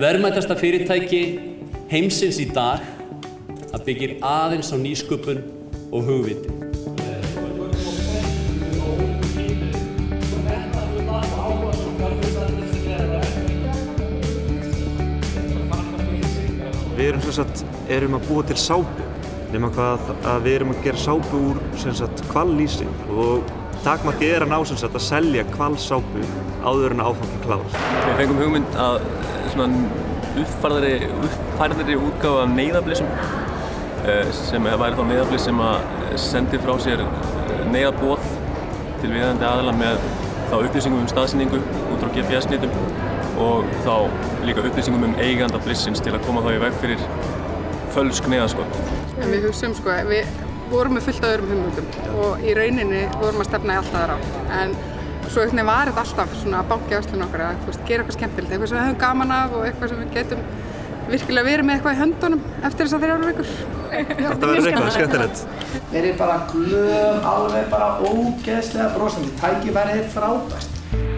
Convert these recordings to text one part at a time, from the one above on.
Verðmætasta fyrirtæki heimsins í dag að byggir aðeins á nýsköpun og hugviti. Við erum að búa til sápu, nema hvað að við erum að gera sápu úr hvallýsi og takmarkið er að ná að selja hvallsápu áður en áfanginn klárast. Við fengum hugmynd að uppfærðri útgáfa af neyðarblissum sem væri þá neyðarbliss sem að sendi frá sér neyðarboð til viðeigandi aðila með þá upplýsingum staðsetningu út frá GPS-snitum og þá líka upplýsingum eiganda blissins til að koma þá í veg fyrir fölsk neyðarskot. Við hugsaum við vorum með fullt af öðrum hugmyndum og í rauninni vorum að stefna í allt aðra á. En svo var þetta alltaf svona að banka í öxlunum okkar að gera eitthvað skemmtilegt, eitthvað sem við höfum gaman af og eitthvað sem við getum virkilega verið með eitthvað í höndunum eftir þessar 3 vikur. Þetta verður eitthvað skemmtilegt. Við erum bara glöð, alveg bara ógeðslega brosandi, tækifærið frábært.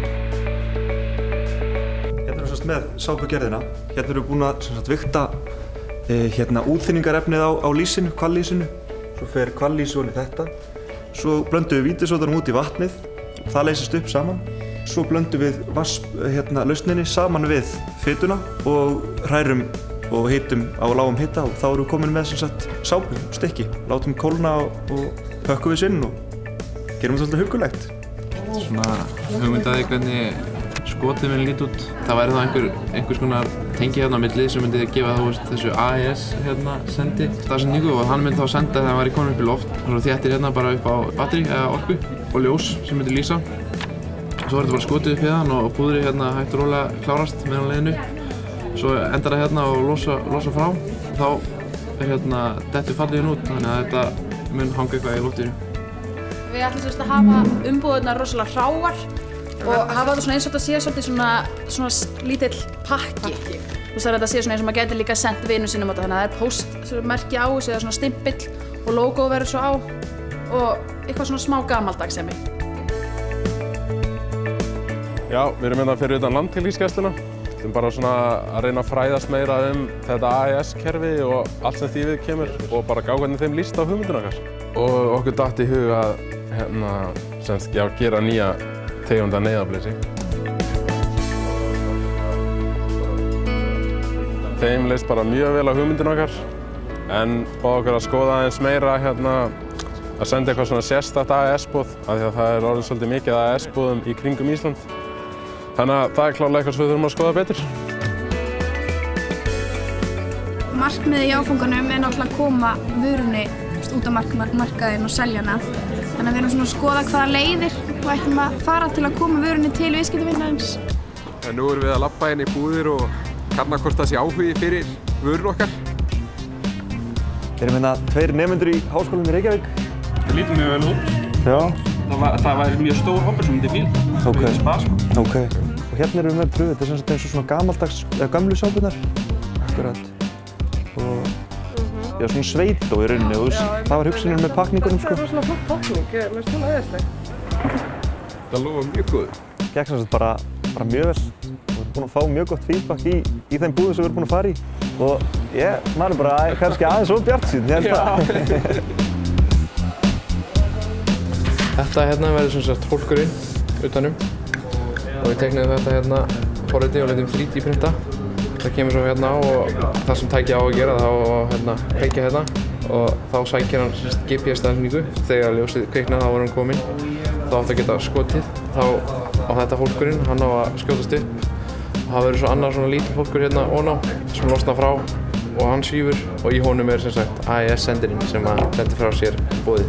Hérna erum við með sápugerðina. Hérna erum við búin að vigta útþynningarefnið á lísinu, hvallýsinu. Svo fer hvallýsi ofan í þetta. Svo blöndum við vítisódanum út í vatnið. Það leysist upp saman. Svo blöndum við lausninni saman við fituna og hrærum og hitum á lágum hita og þá erum við komin með sápu, stykki. Látum kólna og pökkum við sinn og gerum þetta svolítið hugulegt. Svona hugmyndaði hvernig skotið minn lít út. Það væri þá einhvers konar tengi hérna á milli sem myndi gefa þessu AES sendi staðsetningu og hann myndi þá senda þegar hann væri komin upp í loft. Svo þéttir hérna bara upp á batteri eða orku og ljós sem myndi lýsa. Svo er þetta bara skotið upp hérna og púðrið hægt og rólega klárast meðan leiðinu. Svo endar það hérna og losa frá. Þá er dettur falliðin út þannig að þetta mun hanga eitthvað í loftinu. Við ætlum að hafa umbúðirnar rosalega hráar og hafa það eins og þetta sé svona lítill pakki. Þú veist að þetta sé eins og maður gæti líka sendt vinum sínum á þetta, þannig að það postmerki á þessu eða svona stimpill og logo verður svo á og eitthvað svona smá gamaldagsemi. Já, við erum hérna fyrir utan landhelgisgæsluna. Við ætlum bara svona að reyna að fræðast meira þetta AES-kerfi og allt sem því við kemur og bara gá hvernig þeim líst á hugmyndina okkar. Og okkur datt í hug að gera nýja tegunda neyðarblissi. Þeim leist bara mjög vel á hugmyndina okkar en báðu okkur að skoða aðeins meira að senda eitthvað svona sérstakt AES-boð af því að það er orðið svolítið mikið AES-boðum í kringum Ísland. Þannig að það er klárlega eitthvað sem við þurfum að skoða betur. Markmiðið í áfanganum er náttúrulega að koma vörunni út á markaðinn og selja hana. Þannig að við erum svona að skoða hvaða leiðir og ætlum að fara til að koma vörunni til viðskiptavinarins. Nú erum við að labba inn í búðir og kanna hvort það sé áhugi fyrir vörun okkar. Við erum 2 nemendur í Háskólinn í Reykjavík. Það lítur mjög vel út. Já. Það væri mjög stór hópur sem myndi fíla. Ok. Og hérna erum við með pröfu. Þetta er eins og svona gamaldags, gömlu sápurnar. Akkurat. Og já, svona sveitó í rauninni og það var hugsunin með pakningunum sko. Það var svona flott pakning, mér finnst svona æðisleg. Það lofa mjög góð. Gekk bara mjög vel. Við erum búin að fá mjög gott feedback í þeim búðum sem við erum búin að fara í. Og maður er bara kannski aðeins of bjartsýnn, ég held það. Þetta verður sem sagt hólkurinn utanum og við teiknaðum þetta forritið og letum 3D printa. Það kemur svo á og það sem tækið á að gera þá kveikja og þá sækir hann GPS-staðsetningu. Þegar ljósið kveiknar þá er hann kominn. Þá átt að geta skotið. Þá á þetta hólkurinn, hann á að skjótast upp. Og það verður svo annar svona lítill hólkur ofan á sem losnar frá og hann svífur og í honum er sem sagt AES-sendirinn sem sendir frá sér boðið.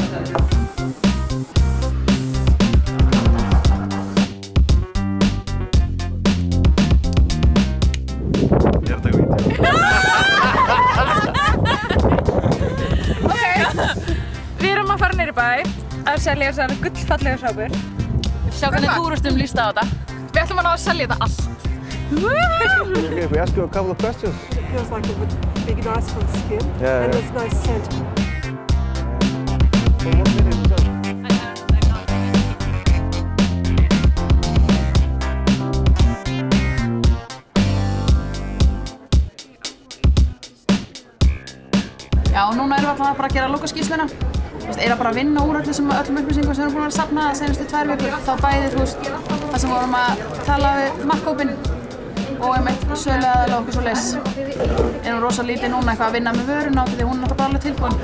Að selja þessar gullfallega sápur. Sjá hvernig túristum líst á þetta. Við ætlum að ná að selja þetta allt. Okay, if we ask you a couple of questions. It feels like it would be nice for the skin and it's nice scent. ætlum bara að gera lokaskýrsluna. Bara að vinna úr öllum upplýsingum sem við erum búin að safna seinustu 2 vikur. Þá bæði, það sem vorum að tala við markhópinn og einmitt söluaðila og okkur svoleiðis. Erum rosa lítið núna eitthvað að vinna með vöruna því hún er bara alveg tilbúin.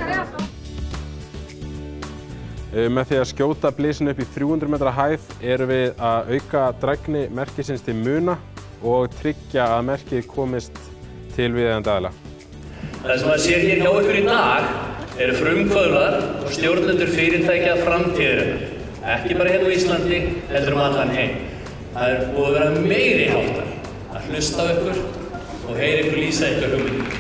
Með því að skjóta blysinu upp í 300 metra hæð erum við að auka drægni merkisins til muna og tryggja að merkið komist til viðeigandi aðila. Það sem maður sér hér hjá ykkur í dag eru frumkvöðlar og stjórnendur fyrirtækja framtíðarinnar. Ekki bara hérna á Íslandi, heldur allan heim. Það er búið að vera meiri háttar að hlusta á ykkur og heyra ykkur lýsa ykkur hugmyndum.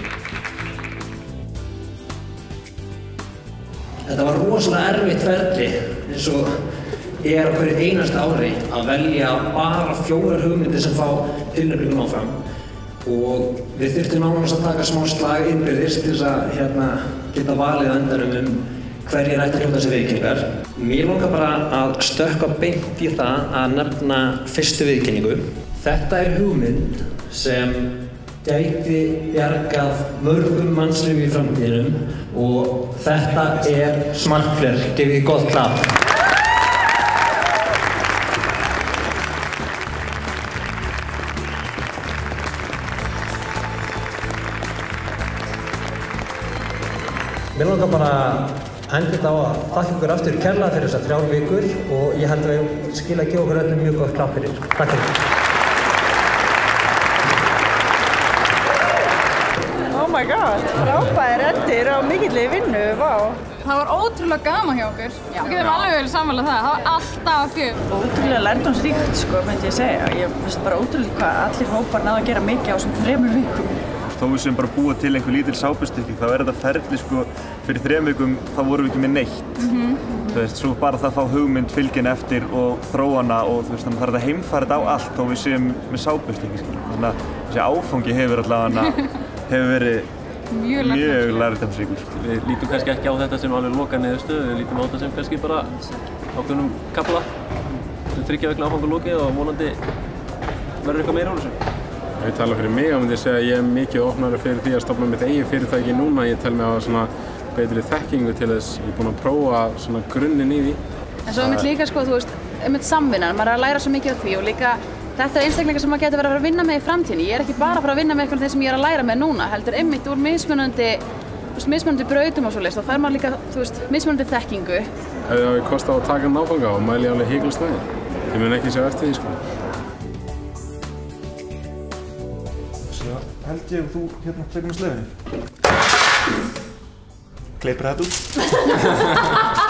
Þetta var rosalega erfitt ferli eins og á hverju einasta ári að velja bara 4 hugmyndir sem fá tilnefningu áfram. Og við þurftum nánast að taka smá slag innbyrðis til þess að geta valið á endanum hverjir ætti að hljóta sér viðurkenningar. Mér langar bara að stökkva beint í það að nefna fyrstu viðurkenningu. Þetta er hugmynd sem gæti bjargað mörgum mannslífum í framtíðinum og þetta er smartflare. Gefið því gott klapp. Mér langar bara enda á að þakka ykkur aftur kærlega fyrir þessar 3 vikur og ég held að við skila að gefa okkur öllum mjög gott klapp fyrir. Takk fyrir. Oh my god, frábæðir endir á mikilli vinnu, vá. Það var ótrúlega gaman hjá okkur. Við getum alveg verið sammála það. Það var alltaf fjör. Ótrúlega lærdómsríkt, myndi ég segja. Ég finnst bara ótrúlega hvað allir hópar náðu að gera mikið á þessum 3 vikum. Þó við sem bara búa til einhver lítil sápustykki, þá þetta ferli fyrir 3 vikum, þá vorum við ekki með neitt. Þú veist, svo bara það að fá hugmynd, fylgina eftir og þróana og þú veist, þannig að það heimfæra þetta á allt þó við séum með sápustykki. Þannig að þessi áfangi hefur verið mjög lærdómsríkur. Við lítum kannski ekki á þetta sem alveg loka niðurstöðu, við lítum á þetta sem kannski bara ákveðnum kafla sem 3 vikna áfangur lokið og vonandi verður eitthvað meira úr þessu. Ef ég tala fyrir mig, þá myndi ég segja að ég er mikið opnari fyrir því að stofna mitt eigin fyrirtæki núna. Ég tel mig að hafa betri þekkingu til þess. Ég er búinn að prófa grunninn í því. En svo líka, þú veist, samvinnan, maður er að læra svo mikið af því og líka þetta er einstaklingar sem maður getur verið að vinna með í framtíðinni. Ég er ekki bara að fara að vinna með eitthvað þeir sem ég er að læra með núna, heldur einmitt úr mismunandi brautum og svoleiðis. Þá fær maður líka, mismunandi þekkingu. Ef ég hafi kost á að taka náfanga og mæli ég alveg hiklaust með því. Ég mun ekki sjá eftir því, Held ég þú tekur með slöfinni. Kleipir þetta út.